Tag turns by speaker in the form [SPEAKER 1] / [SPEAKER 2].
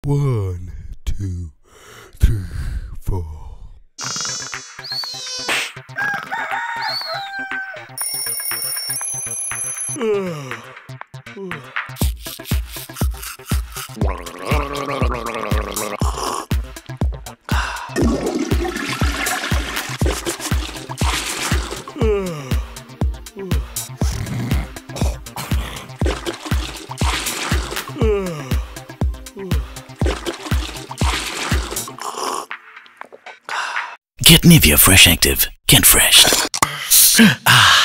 [SPEAKER 1] 1, 2, 3, 4.
[SPEAKER 2] Get Nivea Fresh Active. Get fresh.